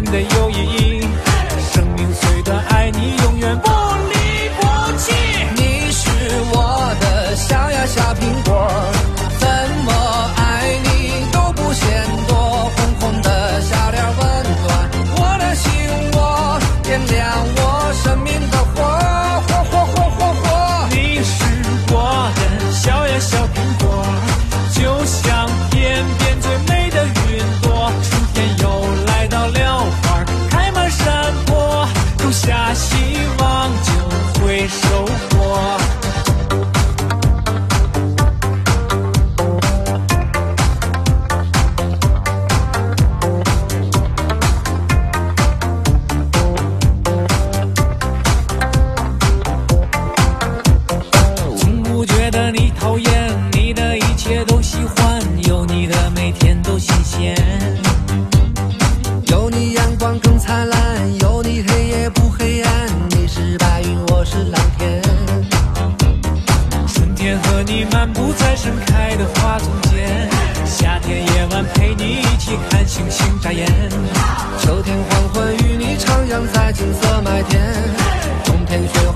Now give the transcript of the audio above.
的友谊。生命虽短，爱你永远不离不弃。 你是我的小呀小苹果，怎么爱你都不嫌多。红红的笑脸温暖我的心窝，点亮我生命的火，火火火火火。 你是我的小呀小苹果，就像天边最美的云朵。春天又来到了，花开满山坡，种下希望就会收获。从不觉得你讨厌，你的一切都喜欢，有你的每天都新鲜。 有你阳光更灿烂，有你黑夜不黑暗。你是白云，我是蓝天。 春天和你漫步在盛开的花中间，夏天夜晚陪你一起看星星眨眼。 秋天黄昏与你徜徉在金色麦田，冬天雪